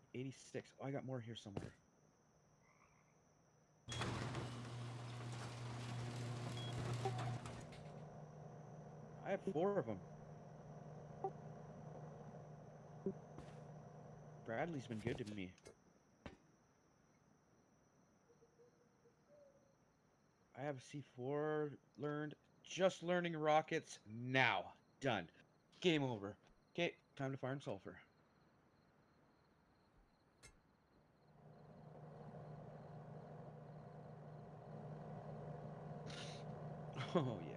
86. Oh, I got more here somewhere. I have 4 of them. Bradley's been good to me. I have C4 learned. Just learning rockets now. Done. Game over. Okay, time to farm sulfur. Oh,